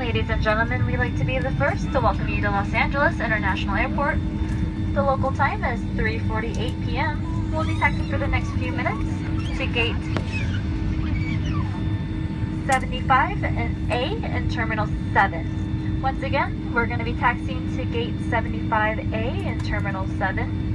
Ladies and gentlemen, we'd like to be the first to welcome you to Los Angeles International Airport. The local time is 3:48 p.m. We'll be taxiing for the next few minutes to gate 75A in Terminal 7. Once again, we're going to be taxiing to gate 75A in Terminal 7.